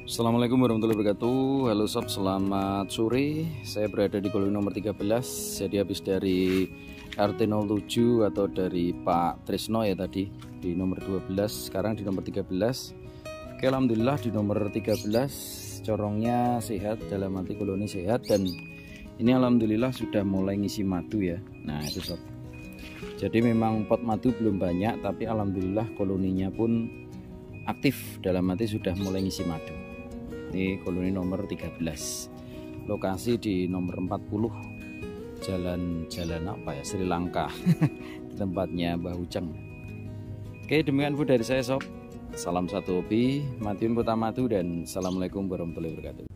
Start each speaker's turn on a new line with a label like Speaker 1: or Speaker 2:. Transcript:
Speaker 1: Assalamualaikum warahmatullahi wabarakatuh. Halo sob, selamat sore. Saya berada di koloni nomor 13. Jadi habis dari RT 07 atau dari Pak Trisno ya tadi di nomor 12, sekarang di nomor 13. Oke, alhamdulillah di nomor 13 corongnya sehat, dalam arti koloni sehat, dan ini alhamdulillah sudah mulai ngisi madu ya. Nah, itu sob. Jadi memang pot madu belum banyak, tapi alhamdulillah koloninya pun aktif, dalam arti sudah mulai ngisi madu. Ini koloni nomor 13, lokasi di nomor 40, jalan apa ya, Sri Lanka. Tempatnya Mbah Ujang. Oke, demikian info dari saya sob. Salam satu hobi, Madiun Kota Madu, dan assalamualaikum warahmatullahi wabarakatuh.